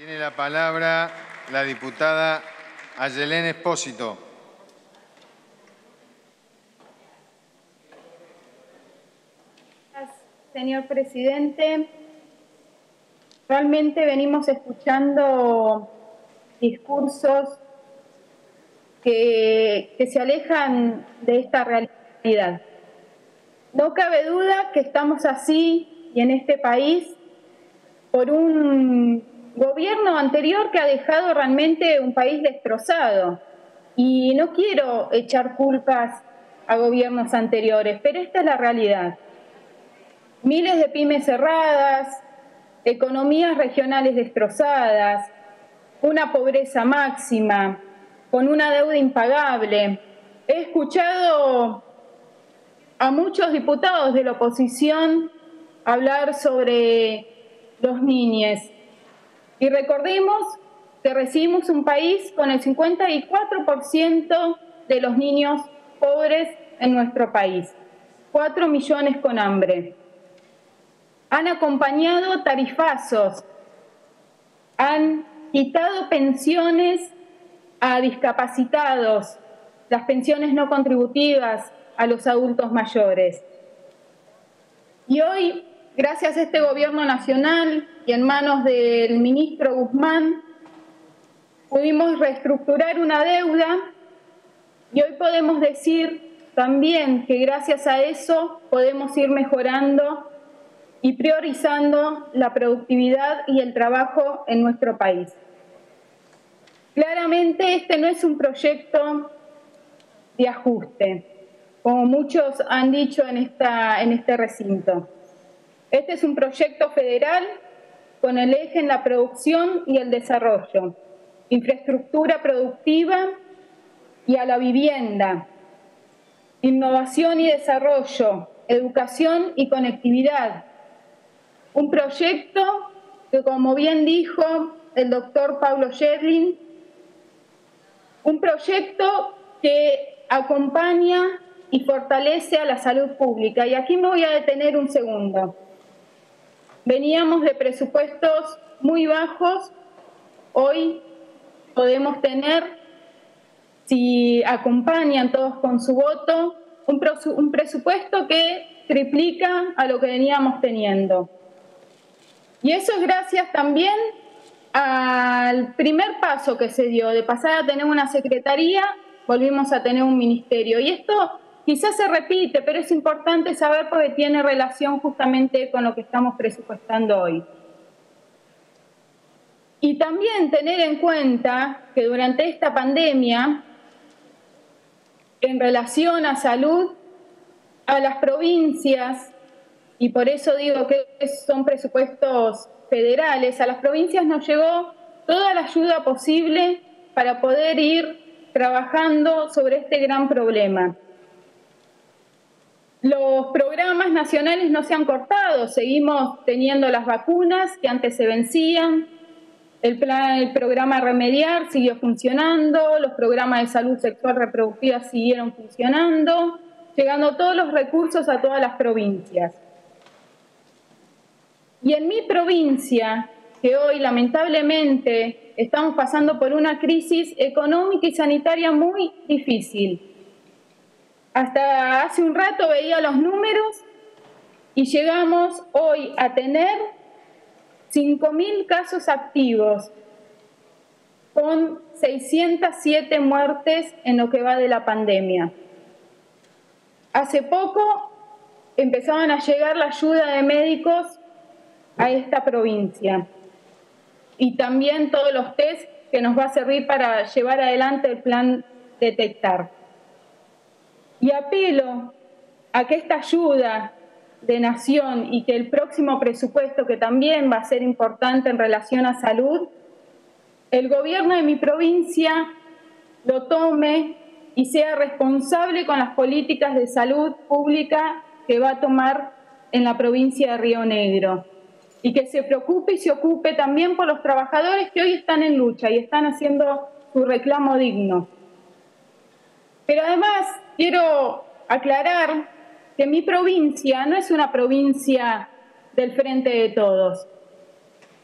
Tiene la palabra la diputada Ayelén Espósito. Señor presidente, realmente venimos escuchando discursos que se alejan de esta realidad. No cabe duda que estamos así y en este país por un gobierno anterior que ha dejado realmente un país destrozado. Y no quiero echar culpas a gobiernos anteriores, pero esta es la realidad. Miles de pymes cerradas, economías regionales destrozadas, una pobreza máxima, con una deuda impagable. He escuchado a muchos diputados de la oposición hablar sobre los niños. Y recordemos que recibimos un país con el 54% de los niños pobres en nuestro país, 4 millones con hambre. Han acompañado tarifazos, han quitado pensiones a discapacitados, las pensiones no contributivas a los adultos mayores. Y hoy, gracias a este gobierno nacional y en manos del ministro Guzmán, pudimos reestructurar una deuda y hoy podemos decir también que gracias a eso podemos ir mejorando y priorizando la productividad y el trabajo en nuestro país. Claramente este no es un proyecto de ajuste, como muchos han dicho en este recinto. Este es un proyecto federal con el eje en la producción y el desarrollo, infraestructura productiva y a la vivienda, innovación y desarrollo, educación y conectividad. Un proyecto que, como bien dijo el doctor Pablo Scherling, un proyecto que acompaña y fortalece a la salud pública. Y aquí me voy a detener un segundo. Veníamos de presupuestos muy bajos, hoy podemos tener, si acompañan todos con su voto, un presupuesto que triplica a lo que veníamos teniendo. Y eso es gracias también al primer paso que se dio, de pasar a tener una secretaría, volvimos a tener un ministerio. Y esto quizás se repite, pero es importante saber porque tiene relación justamente con lo que estamos presupuestando hoy. Y también tener en cuenta que durante esta pandemia, en relación a salud, a las provincias, y por eso digo que son presupuestos federales, a las provincias nos llegó toda la ayuda posible para poder ir trabajando sobre este gran problema. Los programas nacionales no se han cortado, seguimos teniendo las vacunas que antes se vencían, el programa Remediar siguió funcionando, los programas de salud sexual reproductiva siguieron funcionando, llegando todos los recursos a todas las provincias. Y en mi provincia, que hoy lamentablemente estamos pasando por una crisis económica y sanitaria muy difícil. Hasta hace un rato veía los números y llegamos hoy a tener 5.000 casos activos, con 607 muertes en lo que va de la pandemia. Hace poco empezaban a llegar la ayuda de médicos a esta provincia y también todos los test que nos va a servir para llevar adelante el plan Detectar. Y apelo a que esta ayuda de nación y que el próximo presupuesto, que también va a ser importante en relación a salud, el gobierno de mi provincia lo tome y sea responsable con las políticas de salud pública que va a tomar en la provincia de Río Negro. Y que se preocupe y se ocupe también por los trabajadores que hoy están en lucha y están haciendo su reclamo digno. Pero además quiero aclarar que mi provincia no es una provincia del Frente de Todos.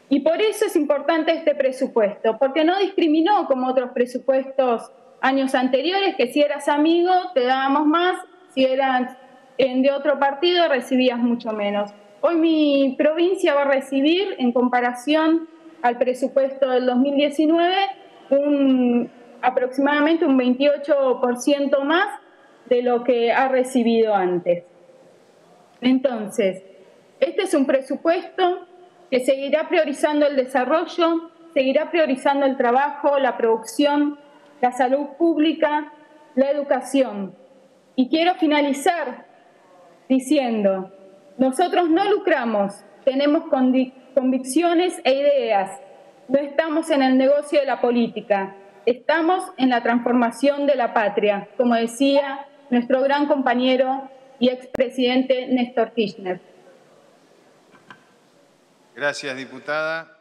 Y por eso es importante este presupuesto, porque no discriminó como otros presupuestos años anteriores, que si eras amigo te dábamos más, si eras de otro partido recibías mucho menos. Hoy mi provincia va a recibir, en comparación al presupuesto del 2019, aproximadamente un 28% más de lo que ha recibido antes. Entonces, este es un presupuesto que seguirá priorizando el desarrollo, seguirá priorizando el trabajo, la producción, la salud pública, la educación. Y quiero finalizar diciendo, nosotros no lucramos, tenemos convicciones e ideas, no estamos en el negocio de la política, estamos en la transformación de la patria, como decía nuestro gran compañero y expresidente Néstor Kirchner. Gracias, diputada.